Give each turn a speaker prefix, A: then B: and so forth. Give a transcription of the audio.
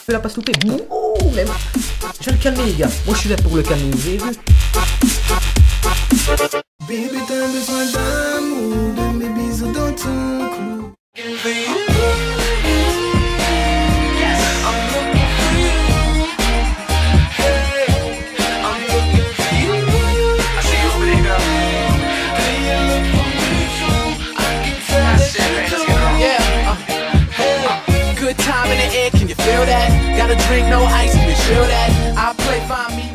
A: Je la passe loupée. Oh, mais je vais le calmer, les gars. Moi, je suis là pour le calmer, vous avez vu?
B: Baby, t'as besoin d'amour, de mes bisous dans ton cou.
C: Good time in the air, can you feel that? Got a drink, no ice, can you feel that? I play find me